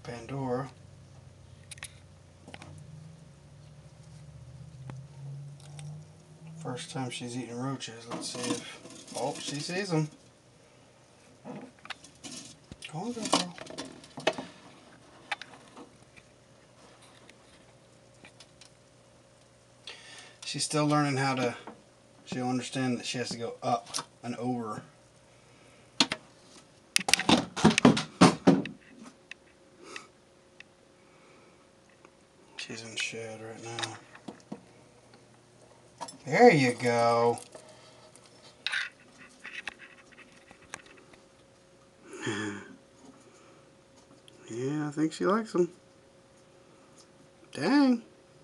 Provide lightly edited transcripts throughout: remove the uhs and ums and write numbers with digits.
Pandora. First time she's eating roaches. Let's see if... Oh, she sees them. Come on, good girl. She's still learning how to... She'll understand that she has to go up and over. She's in the shed right now. There you go. Yeah, I think she likes them. Dang.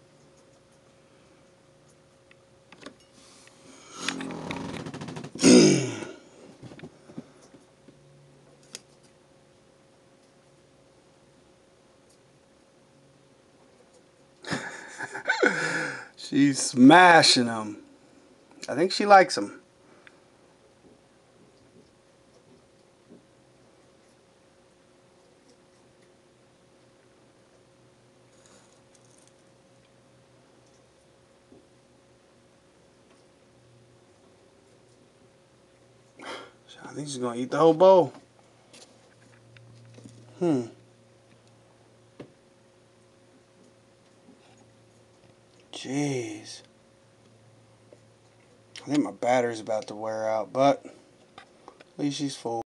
She's smashing them. I think she likes them. I think she's gonna eat the whole bowl. Jeez. I think my battery's about to wear out, but at least she's full.